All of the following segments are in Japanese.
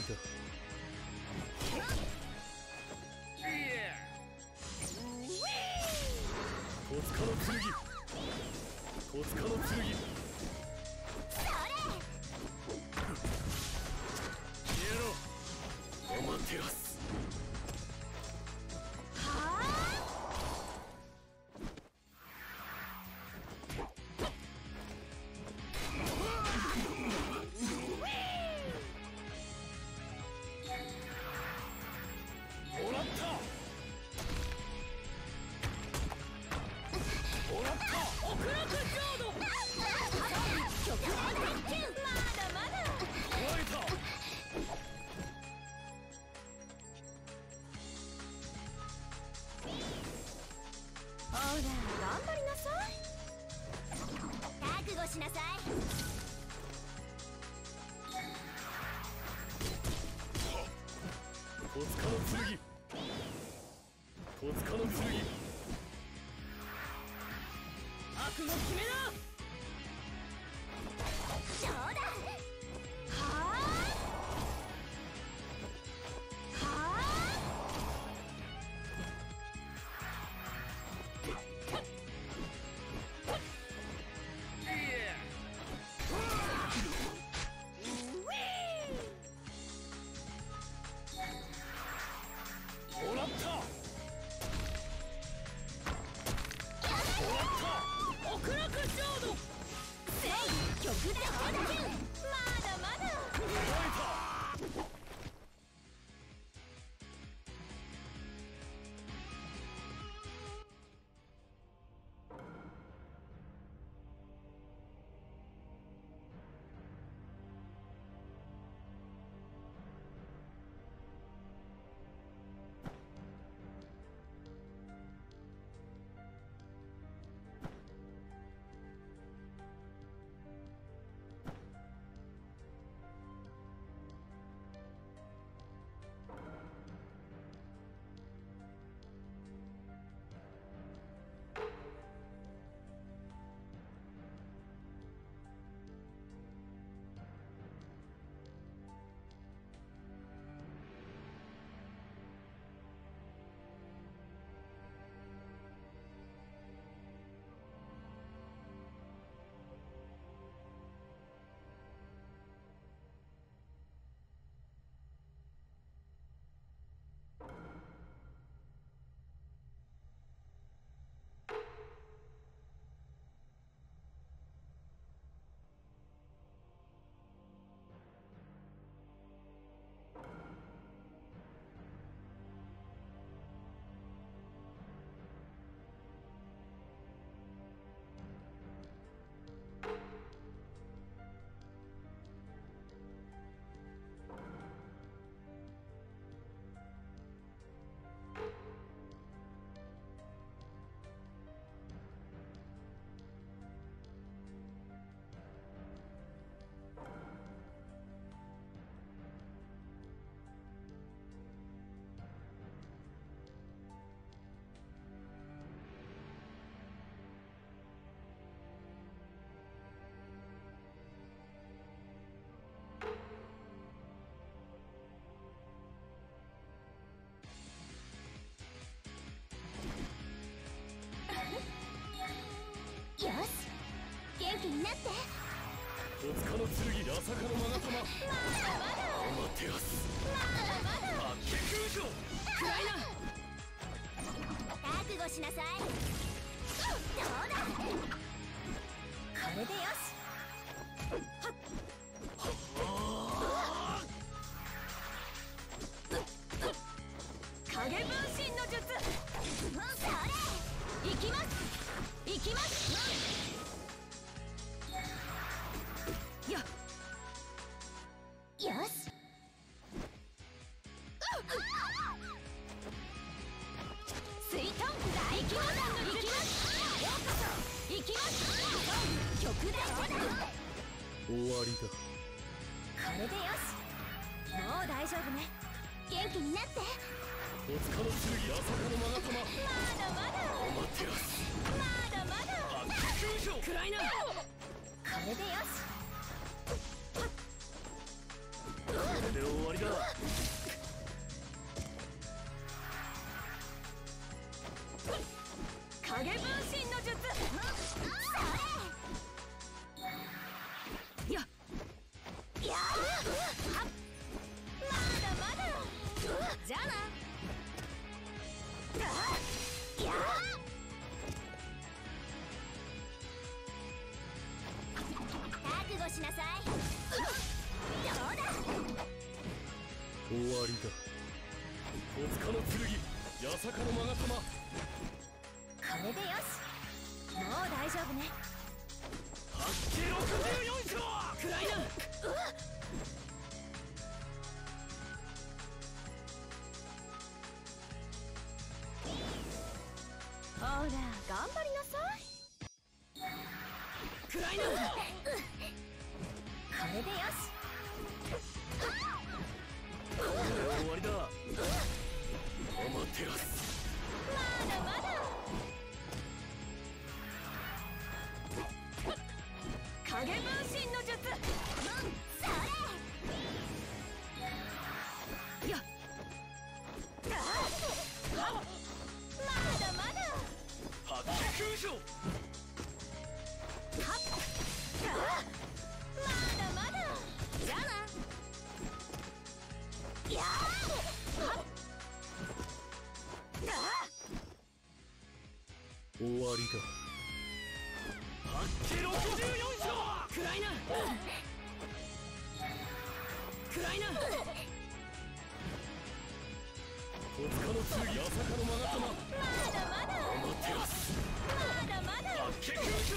だ。戸塚の剣、戸塚の剣。消えろ、おまテラス。もらった。もらった。極楽浄土。極楽鉄球。まだまだ。壊れた。ほら頑張りなさい。覚悟しなさい。戸塚の剣、戸塚の剣。覚悟決めな。どうだ。はあはもらった。極楽浄土。極楽鉄球。まだまだ。よし、元気になって。戸塚の剣、八坂の勾玉。まだまだ。おまテラス。まだまだ。八景空城。暗いな。覚悟しなさい。どうだ。これでよし。はっ影分身の術。それ。行きます。行きます。よし。水遁大規模弾の行きます。ようこそ。行きます。極大ジェダ。終わりだ。これでよし。もう大丈夫ね。元気になって。戸塚の剣、八坂の勾玉。まだまだ。おまテラス。まだまだ。暗いな。これでよし。これで終わりりだ。 影分身の術。やっやまだまだ。じゃあな。や覚悟しなさい。どうだ。 終わりだ。戸塚の剣、八坂の勾玉。 これでよし。もう大丈夫ね。 八景64章。 暗いな。ほら頑張りなさい。暗いな。これでよし。 これで終わりだ。アマテラス。 まだまだ。影分身の術。それ。やっまだまだ。 八景空将。 まだまだ。じゃあな。や終わりだ。八景64章。 暗いな。暗いな。 戸塚の剣、八坂の勾玉。 まだまだ。 アマテラス。 まだまだ。 八景空将。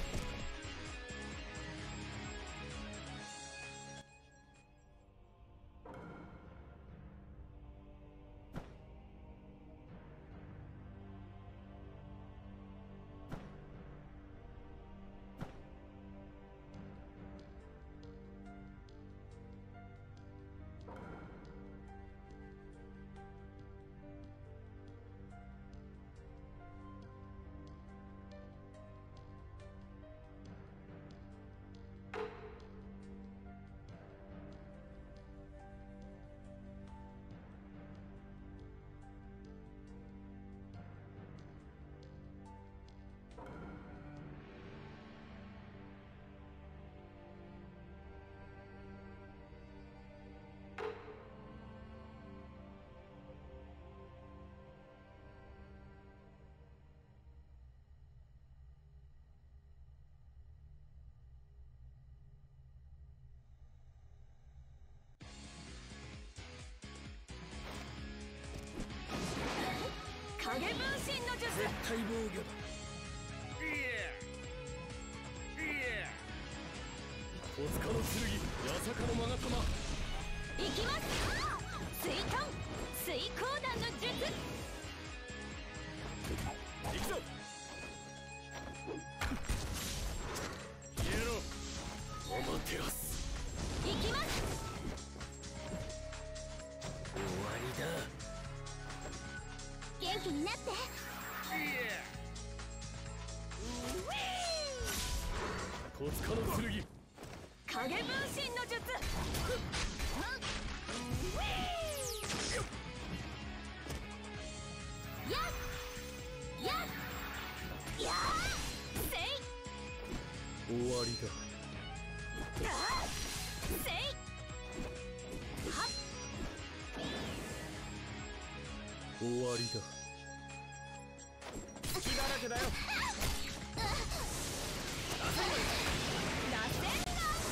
影分身の術。 絶対防御だ。戸塚の剣、八坂の勾玉。 いきます。水遁水光弾の術。 行くぞ。消えろ。アマテラス。 いきます。 終わりだ。 元気になって。 戸塚の剣。 影分身の術。やっやっやっせい。 終わりだ。 せい。はっ終わりだ。隙だらけだよ。 螺旋が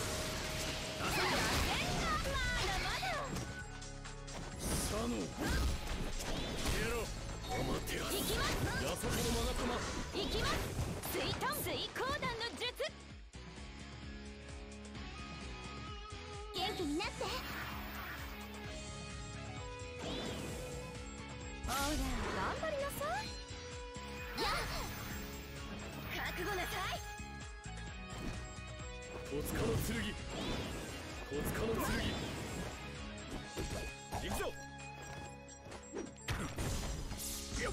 まだまだ。 サノ消えろ。アマテラス。 いきます。 八坂の勾玉。 いきます。水遁水光弾の術。元気になって。ほら頑張りなさい。やっ覚悟なさい。 戸塚の剣。戸塚の剣。行くぞ。よっ。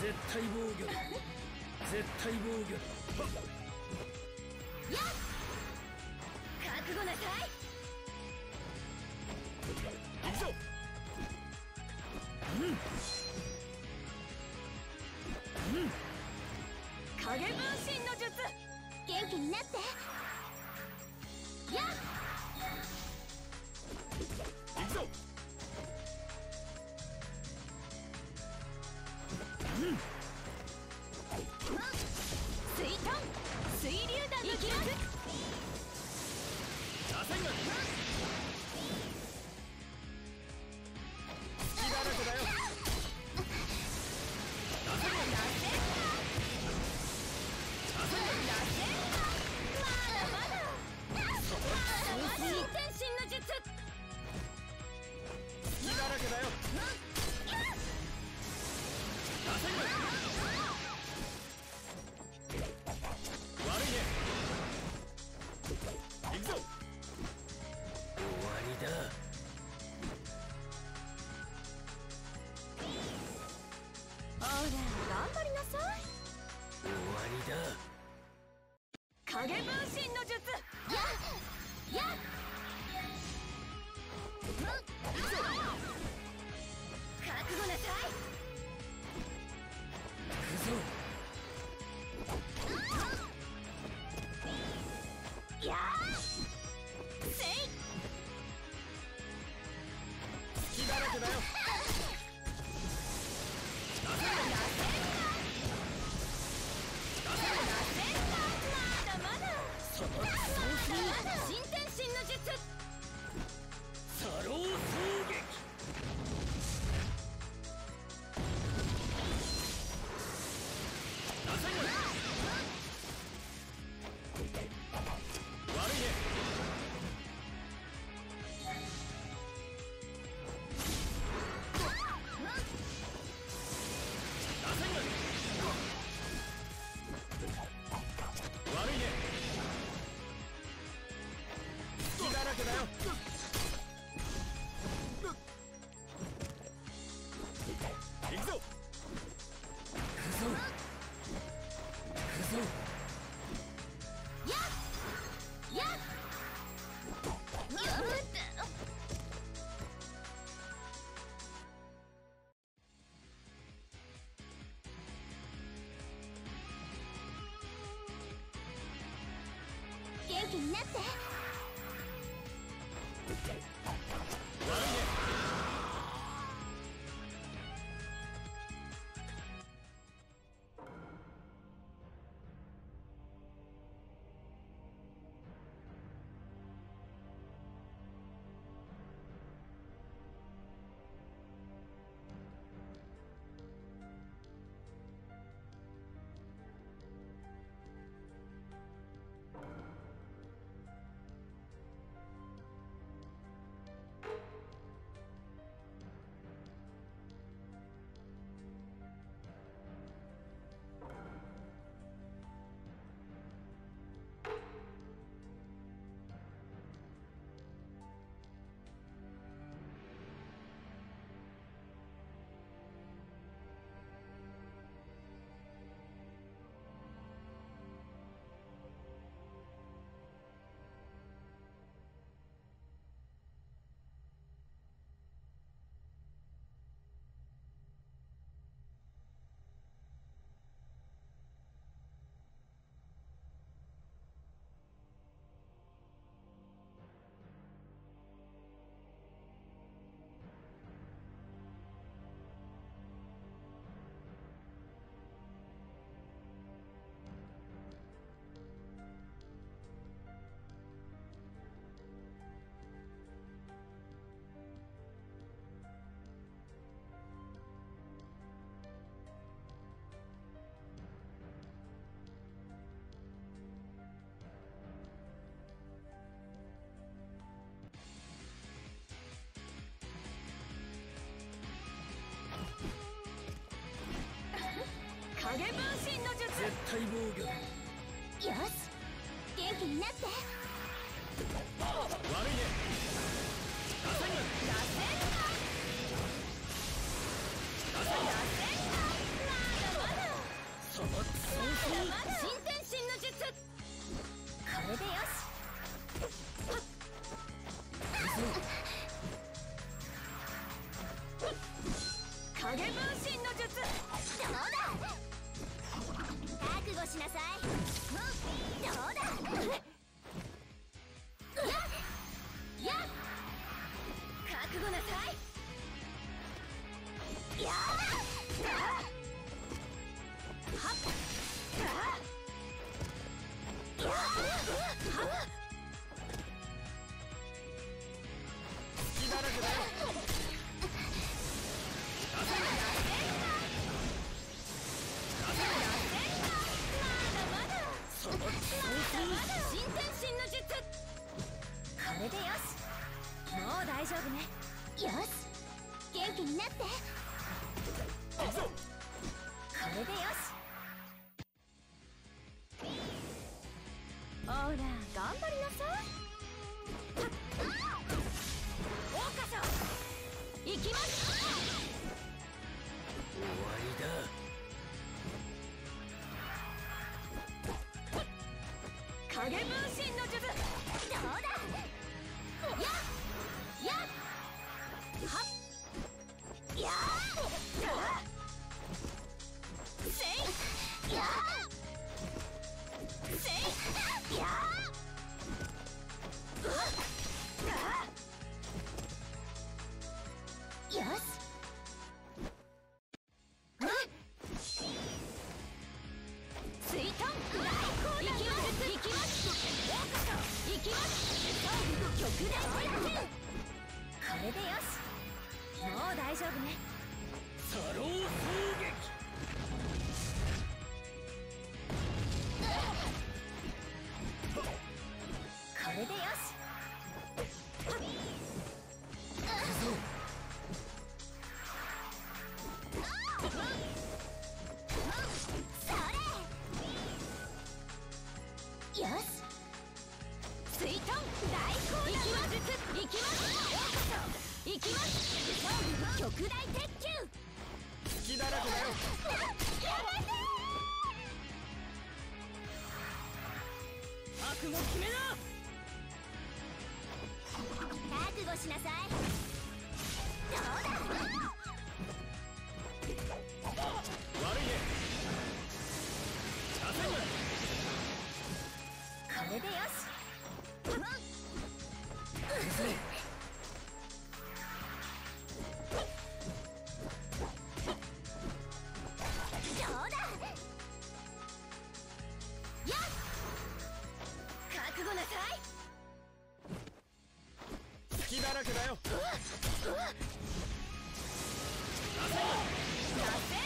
絶対防御だ。絶対防御だ。 やっ覚悟なさい。 行くぞ。 影分身の術、元気になって。やっ行くぞ。 水遁水流弾の術。 打線が隙だらけだよ。打線が新天神の術。 隙だらけだよ。打線が悪いね。行くぞ。終わりだ。 ほら頑張りなさい。 終わりだ。 影分身の術。やっやっ覚悟なさ行くぞ。 い。やーせい隙だらけだよ。打線がまだ新天神の術。 サロー衝撃。打線が悪いね。打線が悪いね。隙だらけだよ。行くぞ。行くぞ。行くぞ。 やっやっやっ元気になって。 悪いね。 影分身の術。 絶対防御だ。 よし元気になって。 悪いね。打線が打線が打線がまだま新天神の術。これでよし。影分身の術。どうだ。覚悟しなさい。どうだ。やっ覚悟なさい。やっはっやっはっ隙だらけだよ。 新天神の術。これでよし。もう大丈夫ね。よし元気になって。 行くぞ。 これでよし。ほら頑張りなさい。桜花賞行きます。 終わりだ。 影分身の術。どうだ。やっやっはっやっせいやっせいやっよし。水遁大行きます行きます。桜花賞行きます。極大接近。これでよし。もう大丈夫ね。 サロー攻撃。 これでよし。それよし。水遁大行きます行きます。桜花賞行きます。極大鉄球。 隙だらけだよ。覚悟決めな。 覚悟しなさい。どうだ。 悪いね。茶筅これでよし。どうだ。やっ覚悟なさい。 隙だらけだよ。 うわっうわっ